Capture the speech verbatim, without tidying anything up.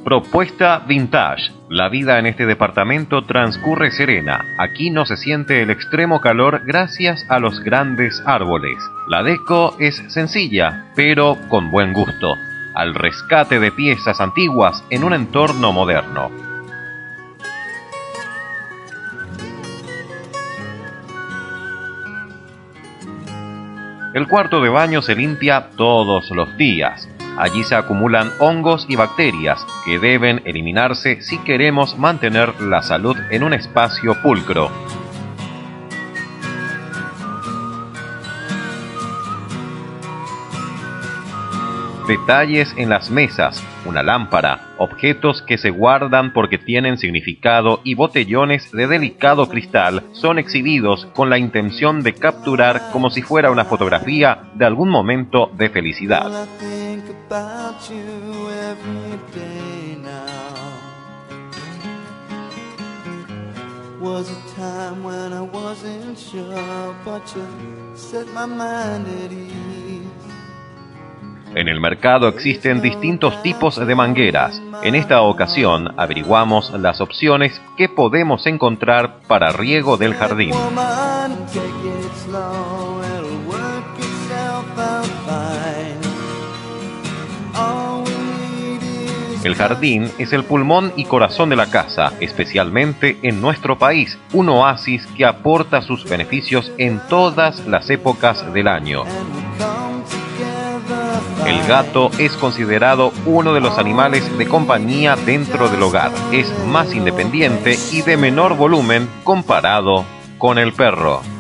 Propuesta Vintage. La vida en este departamento transcurre serena. Aquí no se siente el extremo calor gracias a los grandes árboles. La deco es sencilla, pero con buen gusto. Al rescate de piezas antiguas en un entorno moderno. El cuarto de baño se limpia todos los días. Allí se acumulan hongos y bacterias que deben eliminarse si queremos mantener la salud en un espacio pulcro. Detalles en las mesas, una lámpara, objetos que se guardan porque tienen significado y botellones de delicado cristal son exhibidos con la intención de capturar como si fuera una fotografía de algún momento de felicidad. En el mercado existen distintos tipos de mangueras. En esta ocasión averiguamos las opciones que podemos encontrar para riego del jardín. El jardín es el pulmón y corazón de la casa, especialmente en nuestro país, un oasis que aporta sus beneficios en todas las épocas del año. El gato es considerado uno de los animales de compañía dentro del hogar. Es más independiente y de menor volumen comparado con el perro.